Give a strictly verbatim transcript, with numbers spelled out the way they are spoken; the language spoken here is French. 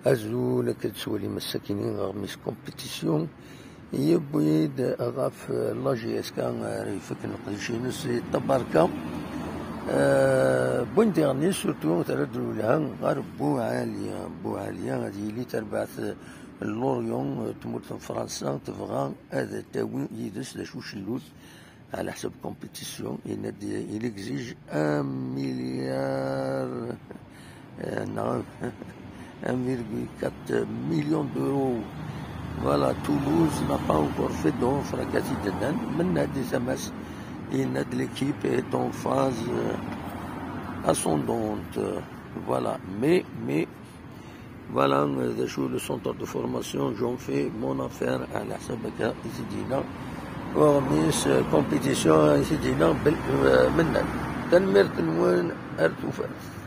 Azul كتسولي مساكينين غمس كومبيتيسيون يبويد أغاف لاجي اسكان ريفك نقديشينوس تباركا بون ديرني سورتو تردو لها غير بو عالية بو عالية غادي لي تربعت لوريون تموت في فرنسا تبغى هذا تاوي يدس لا شوشلوت على حسب كومبيتيسيون il exige un milliard non un virgule quatre million d'euros. Voilà, Toulouse n'a pas encore fait d'offre à Gazidadan. Maintenant, des amas, de l'équipe est en phase ascendante. Voilà, mais, mais, voilà, le centre de formation, j'en fais mon affaire à la Sabaka, Isidina. ورميس كومبيتيسيون سيدينا بالمنن تنمرت نوين ارتوفا